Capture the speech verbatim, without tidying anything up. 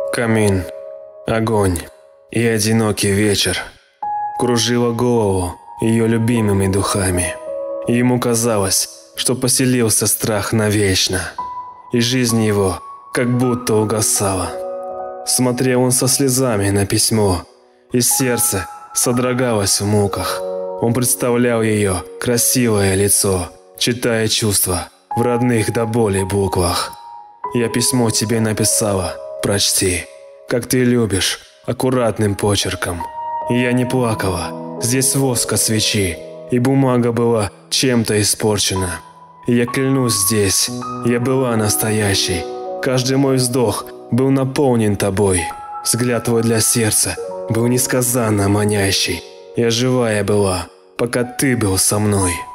Камин, огонь и одинокий вечер кружила голову ее любимыми духами. Ему казалось, что поселился страх навечно, и жизнь его как будто угасала. Смотрел он со слезами на письмо, и сердце содрогалось в муках. Он представлял ее красивое лицо, читая чувства в родных до боли буквах. «Я письмо тебе написала, прочти, как ты любишь, аккуратным почерком. Я не плакала, здесь воск от свечи, и бумага была чем-то испорчена. Я клянусь здесь, я была настоящей, каждый мой вздох был наполнен тобой. Взгляд твой для сердца был несказанно манящий. Я живая была, пока ты был со мной».